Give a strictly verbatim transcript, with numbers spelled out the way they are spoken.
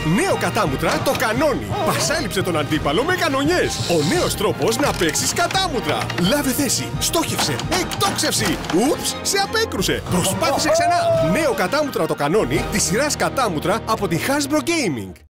Νέο κατάμουτρα το κανόνι. Πασάλιψε τον αντίπαλο με κανονιές. Ο νέος τρόπος να παίξεις κατάμουτρα. Λάβε θέση. Στόχευσε. Εκτόξευση. Ούψ, σε απέκρουσε. Προσπάθησε ξανά. Νέο κατάμουτρα το κανόνι της σειράς κατάμουτρα από τη Hasbro Gaming.